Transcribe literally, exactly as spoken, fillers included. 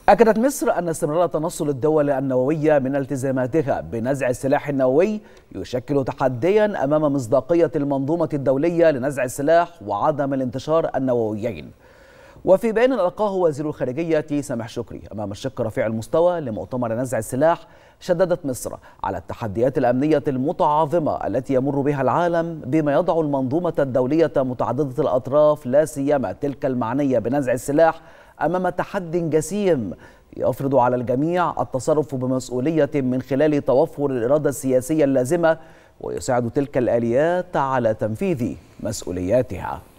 أكدت مصر أن استمرار تنصل الدول النووية من التزاماتها بنزع السلاح النووي يشكل تحديا أمام مصداقية المنظومة الدولية لنزع السلاح وعدم الانتشار النوويين. وفي بيان ألقاه وزير الخارجية سامح شكري أمام الشق رفيع المستوى لمؤتمر نزع السلاح، شددت مصر على التحديات الأمنية المتعاظمة التي يمر بها العالم، بما يضع المنظومة الدولية متعددة الأطراف لا سيما تلك المعنية بنزع السلاح أمام تحدي جسيم يفرض على الجميع التصرف بمسؤولية من خلال توفر الإرادة السياسية اللازمة، ويساعد تلك الآليات على تنفيذ مسؤولياتها.